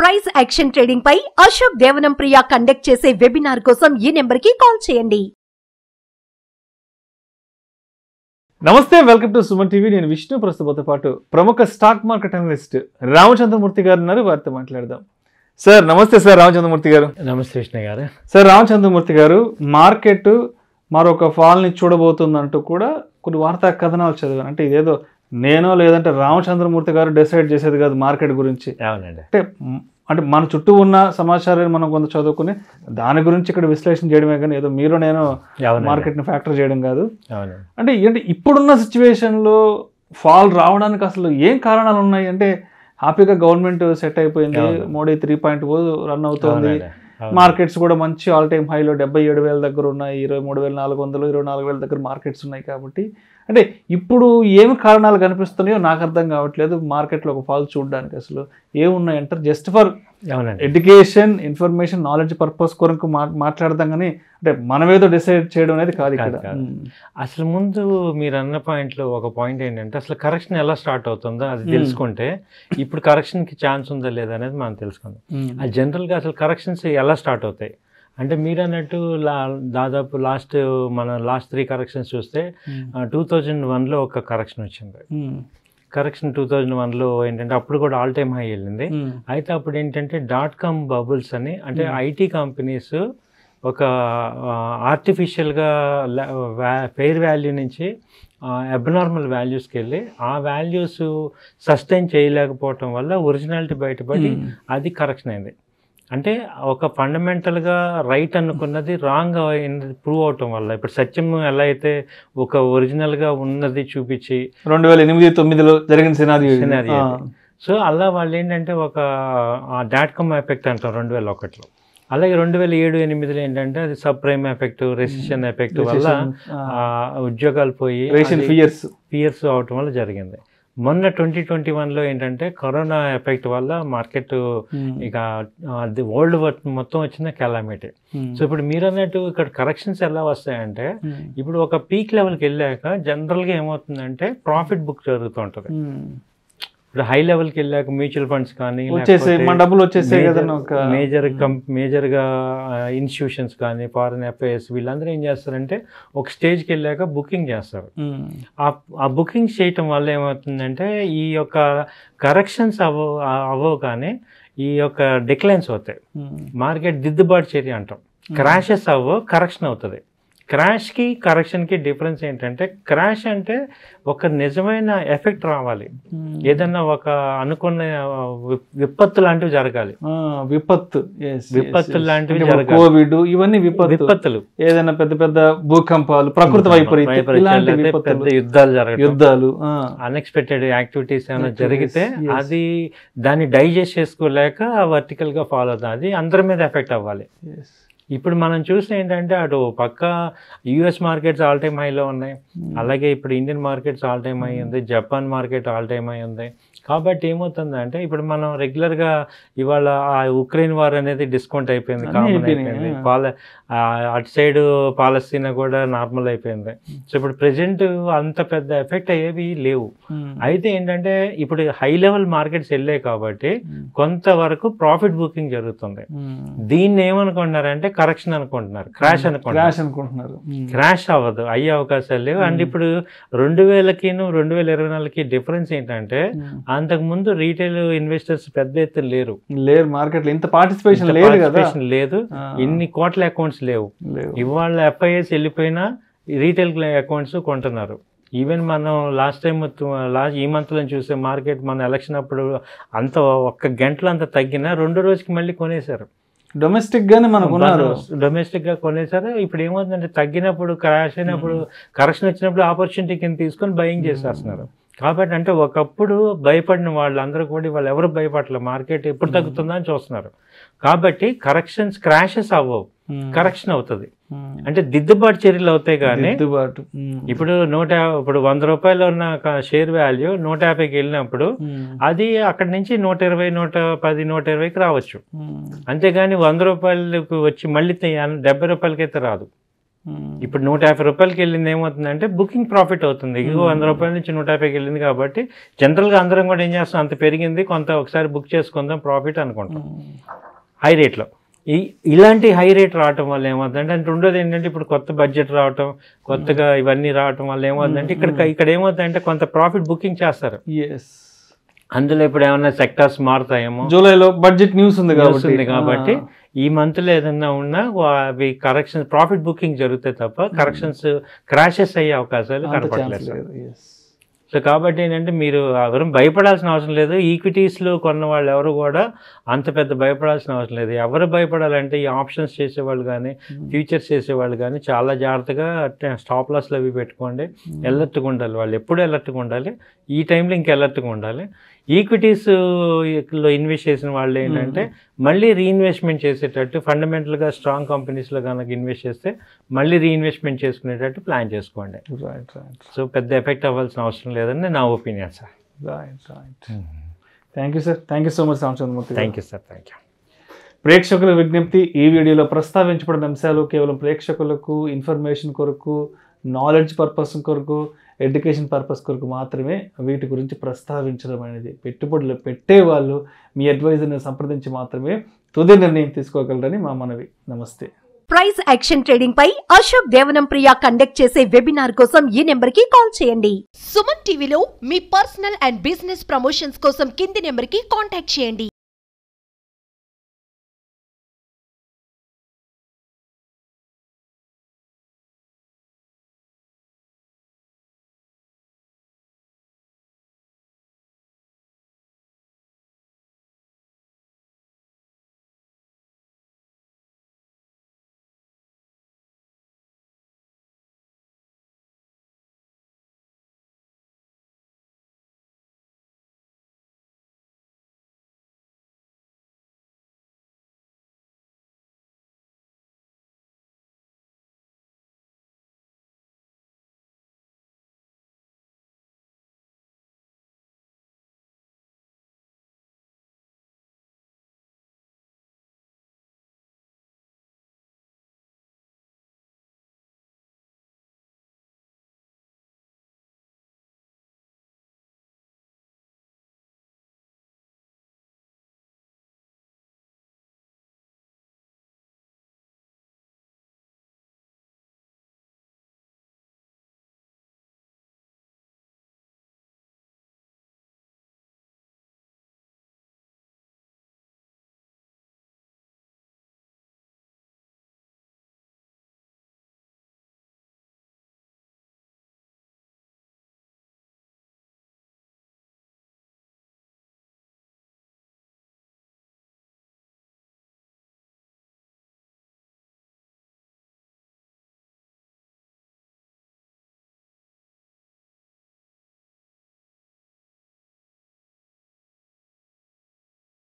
Price action trading పై Ashok Devanam Priya conduct చేసే webinar కోసం ఈ నెంబర్ కి కాల్ చేయండి. నమస్తే, వెల్కమ్ టు సుమన్ టీవీ. నేను విష్ణు. ప్రస్తుతంతో పాటు ప్రముఖ స్టాక్ మార్కెట్ అనలిస్ట్ రామచంద్రమూర్తి గారు ఉన్నారు. వారితో మాట్లాడదాం. సార్ నమస్తే. సార్ రామచంద్రమూర్తి గారు. నమస్తే విష్ణు గారు. సార్ రామచంద్రమూర్తి గారు, మార్కెట్ మరొక ఫాల్ని చూడబోతుందంటూ కూడా కొన్ని వార్తా కథనాలు చదివాను. అంటే ఇదేదో నేనో లేదంటే రామచంద్రమూర్తి గారు డిసైడ్ చేసేది కాదు మార్కెట్ గురించి. అవునండి. అంటే మన చుట్టూ ఉన్న సమాచారాన్ని మనం కొంత చదువుకుని దాని గురించి ఇక్కడ విశ్లేషణ చేయడమే కానీ ఏదో మీరు నేను మార్కెట్ని ఫ్యాక్టర్ చేయడం కాదు. అంటే ఏంటి ఇప్పుడున్న సిచ్యువేషన్లో ఫాల్ రావడానికి అసలు ఏం కారణాలు ఉన్నాయి? అంటే హ్యాపీగా గవర్నమెంట్ సెట్ అయిపోయింది, మోడీ 3.0 రన్ అవుతుంది, మార్కెట్స్ కూడా మంచి ఆల్ టైమ్ హైలో 77,000 దగ్గర ఉన్నాయి, 23,400 24,000 దగ్గర మార్కెట్స్ ఉన్నాయి. కాబట్టి అంటే ఇప్పుడు ఏమి కారణాలు కనిపిస్తున్నాయో నాకు అర్థం కావట్లేదు. మార్కెట్లో ఒక ఫాల్ చూడడానికి అసలు ఏమున్నాయంటారు? Just for education, information, knowledge purpose కొరకు మాట్లాడదాం కానీ అంటే మనమేదో డిసైడ్ చేయడం అనేది కాదు ఇక్కడ. అసలు ముందు మీరు అన్న పాయింట్లో ఒక పాయింట్ ఏంటంటే అసలు కరెక్షన్ ఎలా స్టార్ట్ అవుతుందో అది తెలుసుకుంటే ఇప్పుడు కరెక్షన్కి ఛాన్స్ ఉందా లేదా అనేది మనం తెలుసుకుందాం. అది జనరల్గా అసలు కరెక్షన్స్ ఎలా స్టార్ట్ అవుతాయి అంటే మీరు అన్నట్టు దాదాపు లాస్ట్ 3 కరెక్షన్స్ చూస్తే 2001లో ఒక కరెక్షన్ వచ్చింది. కరెక్షన్ 2001లో ఏంటంటే అప్పుడు కూడా ఆల్ టైమ్ హై వెళ్ళింది. అయితే అప్పుడు ఏంటంటే .com బబుల్స్ అని, అంటే ఐటీ కంపెనీస్ ఒక ఆర్టిఫిషియల్గా ఫెయిర్ వాల్యూ నుంచి అబ్నార్మల్ వాల్యూస్కి వెళ్ళి ఆ వాల్యూస్ సస్టైన్ చేయలేకపోవటం వల్ల ఒరిజినాలిటీ బయటపడి అది కరెక్షన్ అయింది. అంటే ఒక ఫండమెంటల్గా రైట్ అనుకున్నది రాంగ్ ప్రూవ్ అవటం వల్ల ఇప్పుడు సత్యం ఎలా అయితే ఒక ఒరిజినల్గా ఉన్నది చూపించి 2008-9లో జరిగిన సినారియో. సో అలా వాళ్ళు ఏంటంటే ఒక .com ఎఫెక్ట్ అంటాం 2001లో. అలాగే 2007-8లో ఏంటంటే అది subprime effect, recession effect వల్ల ఉద్యోగాలు పోయి ఫియర్స్ అవటం వల్ల జరిగింది. మొన్న 2021లో ఏంటంటే కరోనా ఎఫెక్ట్ వల్ల మార్కెట్ ఇక వరల్డ్ మొత్తం వచ్చిన కెలామిటీ. సో ఇప్పుడు మీరు అన్నట్టు ఇక్కడ కరెక్షన్స్ ఎలా వస్తాయంటే ఇప్పుడు ఒక పీక్ లెవెల్కి వెళ్ళాక జనరల్గా ఏమవుతుందంటే ప్రాఫిట్ బుక్ జరుగుతూ ఉంటుంది. ఇప్పుడు హై లెవెల్కి వెళ్ళాక మ్యూచువల్ ఫండ్స్ కానీ మేజర్గా ఇన్స్టిట్యూషన్స్ కానీ ఫారిన్ ఎఫ్ఐఎస్ వీళ్ళందరూ ఏం చేస్తారంటే ఒక స్టేజ్కి వెళ్ళాక బుకింగ్ చేస్తారు. ఆ బుకింగ్ చేయటం వల్ల ఏమవుతుందంటే ఈ యొక్క కరెక్షన్స్ అవ్వవు కానీ ఈ యొక్క డిక్లైన్స్ అవుతాయి. మార్కెట్ దిద్దుబాటు చర్య అంటాం. క్రాషెస్ అవ్వవు, కరెక్షన్ అవుతుంది. క్రాష్కి కరెక్షన్కి డిఫరెన్స్ ఏంటంటే క్రాష్ అంటే ఒక నిజమైన ఎఫెక్ట్ రావాలి, ఏదన్నా ఒక అనుకున్న విపత్తు లాంటివి జరగాలి. విపత్తు లాంటివి జరగాలి. కోవిడ్ ఇవన్నీ విపత్తులు, ఏదైనా పెద్ద పెద్ద భూకంపాలు, ప్రకృతి వైపరీత్యాలు, పెద్ద యుద్ధాలు, అన్ఎక్స్పెక్టెడ్ యాక్టివిటీస్ ఏమైనా జరిగితే అది దాన్ని డైజెస్ట్ చేసుకోలేక వర్టికల్ గా ఫాలో అవుతుంది. అది అందరి మీద ఎఫెక్ట్ అవ్వాలి. ఇప్పుడు మనం చూస్తే ఏంటంటే అటు పక్క యుఎస్ మార్కెట్స్ ఆల్ టైమ్ హైలో ఉన్నాయి, అలాగే ఇప్పుడు Indian markets all time high ఉంది, Japan market all time high ఉంది. కాబట్టి ఏమవుతుందంటే ఇప్పుడు మనం రెగ్యులర్గా ఇవాళ ఆ ఉక్రెయిన్ వార్ అనేది డిస్కౌంట్ అయిపోయింది, కామన్ అయిపోయింది. అటు సైడ్ పాలస్తీనా కూడా నార్మల్ అయిపోయింది. సో ఇప్పుడు ప్రెజెంట్ అంత పెద్ద ఎఫెక్ట్ అయ్యేవి లేవు. అయితే ఏంటంటే ఇప్పుడు హై లెవెల్ మార్కెట్స్ వెళ్ళాయి కాబట్టి కొంతవరకు ప్రాఫిట్ బుకింగ్ జరుగుతుంది. దీన్ని ఏమనుకుంటున్నారంటే కరెక్షన్ అనుకుంటున్నారు, క్రాష్ అనుకుంటున్నారు. క్రాష్ అవ్వదు, అయ్యే అవకాశాలు లేవు. అండ్ ఇప్పుడు 2000కి 2024కి డిఫరెన్స్ ఏంటంటే అంతకు ముందు రీటైల్ ఇన్వెస్టర్స్ పెద్ద ఎత్తున లేరు మార్కెట్ లో, ఇంత పార్టిసిపేషన్ లేదు, ఇన్ని కోట్ల అకౌంట్స్ లేవు. ఇవాళ ఎఫ్ఐఎస్ వెళ్ళిపోయినా రీటైల్ అకౌంట్స్ కొంటున్నారు. ఈవెన్ మనం లాస్ట్ ఈ మంత్లో చూసే మార్కెట్ మన ఎలక్షన్ అప్పుడు అంత ఒక్క గంటలో అంత తగ్గినా 2 రోజుకి మళ్ళీ కొనేశారు. డొమెస్టిక్ గా కొనేసారు. ఇప్పుడు ఏమవుతుందంటే తగ్గినప్పుడు, క్రాష్ అయినప్పుడు, కరెక్షన్ వచ్చినప్పుడు ఆపర్చునిటీ కింద తీసుకొని బయింగ్ చేసేస్తున్నారు. కాబట్టి అంటే ఒకప్పుడు భయపడిన వాళ్ళందరూ కూడా వాళ్ళు ఎవరు భయపడలేదు, మార్కెట్ ఎప్పుడు తగ్గుతుందా అని చూస్తున్నారు. కాబట్టి క్రాషెస్ అవ్వవు, కరెక్షన్ అవుతుంది. అంటే దిద్దుబాటు చర్యలు అవుతాయి. కానీ ఇప్పుడు 100 రూపాయలు ఉన్న షేర్ వాల్యూ 150కి వెళ్ళినప్పుడు అది అక్కడి నుంచి 120, 110, 120కి రావచ్చు. అంతేగాని 100 రూపాయలకు వచ్చి మళ్ళీ 70 రూపాయలకైతే రాదు. ఇప్పుడు 150 రూపాయలకి వెళ్ళింది ఏమవుతుందంటే బుకింగ్ ప్రాఫిట్ అవుతుంది. 100 రూపాయల నుంచి 150కి వెళ్ళింది కాబట్టి జనరల్గా అందరం కూడా ఏం చేస్తాం, అంత పెరిగింది కొంత ఒకసారి బుక్ చేసుకుందాం ప్రాఫిట్ అనుకుంటాం హై రేట్లో. ఇలాంటి హై రేట్ రావటం వల్ల ఏమవుతుందంటే, అంటే రెండోది ఏంటంటే ఇప్పుడు కొత్త బడ్జెట్ రావటం, కొత్తగా ఇవన్నీ రావటం వల్ల ఏమవుతుందంటే ఇక్కడ ఏమవుతుందంటే కొంత ప్రాఫిట్ బుకింగ్ చేస్తారు. అందులో ఇప్పుడు ఏమన్నా సెక్టార్స్ మారుతాయేమో, జూలైలో బడ్జెట్ న్యూస్ ఉంది కాబట్టి ఈ మంత్లో ఏదన్నా ఉన్నా అవి కరెక్షన్స్ ప్రాఫిట్ బుకింగ్ జరుగుతాయి తప్ప కరెక్షన్స్ క్రాషెస్ అయ్యే అవకాశాలు కనపడలేదు. సో కాబట్టి ఏంటంటే మీరు ఎవరు భయపడాల్సిన అవసరం లేదు. ఈక్విటీస్లో కొన్న వాళ్ళు ఎవరు కూడా అంత పెద్ద భయపడాల్సిన అవసరం లేదు. ఎవరు భయపడాలంటే ఈ ఆప్షన్స్ చేసేవాళ్ళు కానీ ఫ్యూచర్స్ చేసేవాళ్ళు కానీ చాలా జాగ్రత్తగా స్టాప్ లాస్లు అవి పెట్టుకోండి. ఎలర్ట్గా ఉండాలి, వాళ్ళు ఎప్పుడు ఎలర్ట్గా ఉండాలి, ఈ టైంలో ఇంకా ఎలర్ట్గా ఉండాలి. ఈక్విటీస్లో ఇన్వెస్ట్ చేసిన వాళ్ళు ఏంటంటే మళ్ళీ రీఇన్వెస్ట్మెంట్ చేసేటట్టు ఫండమెంటల్గా స్ట్రాంగ్ కంపెనీస్లో కనుక ఇన్వెస్ట్ చేస్తే మళ్ళీ రీఇన్వెస్ట్మెంట్ చేసుకునేటట్టు ప్లాన్ చేసుకోండి. సో పెద్ద ఎఫెక్ట్ అవ్వాల్సిన అవసరం లేదని నా opinion sir. Thank you sir. Thank you so much Ramachandramurthy. Thank you sir. Thank you. ప్రేక్షకుల విజ్ఞప్తి, ఈ వీడియోలో ప్రస్తావించబడిన అంశాలు కేవలం ప్రేక్షకులకు ఇన్ఫర్మేషన్ కొరకు, నాలెడ్జ్ పర్పస్ కొరకు, ఎడ్యుకేషన్ పర్పస్ కొరకు మాత్రమే వీటి గురించి ప్రస్తావించడం అనేది. పెట్టుబడులు పెట్టే వాళ్ళు మీ అడ్వైజర్ని సంప్రదించి మాత్రమే తుది నిర్ణయం తీసుకోగలరని మా మనవి. నమస్తే. ప్రైస్ యాక్షన్ ట్రేడింగ్ పై అశోక్ దేవనం ప్రియ కండక్ట్ చేసే వెబినార్ కోసం ఈ నెంబర్ కి కాల్ చేయండి. సుమన్ టీవీలో మీ పర్సనల్ అండ్ బిజినెస్ ప్రమోషన్స్ కోసం కింది నెంబర్ కి కాంటాక్ట్ చేయండి.